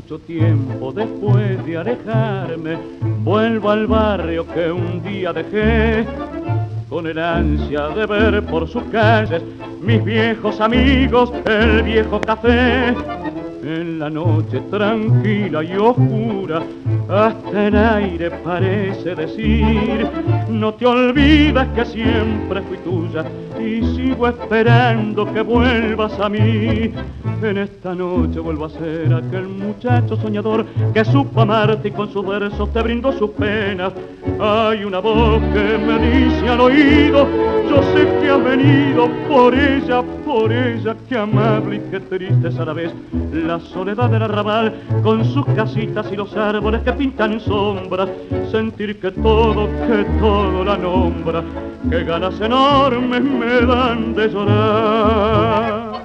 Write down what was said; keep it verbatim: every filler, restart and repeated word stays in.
mucho tiempo después de alejarme, vuelvo al barrio que un día dejé, con el ansia de ver por sus calles mis viejos amigos, el viejo café. En la noche tranquila y oscura, hasta el aire parece decir: no te olvides que siempre fui tuya y sigo esperando que vuelvas a mí. En esta noche vuelvo a ser aquel muchacho soñador que supo amarte y con sus versos te brindó sus penas. Hay una voz que me dice al oído: yo sé que has venido por ella, por ella, qué amable y qué triste es a la vez la soledad del arrabal, con sus casitas y los árboles que pintan sombras. Sentir que todo, que todo la nombra, que ganas enormes me dan de llorar.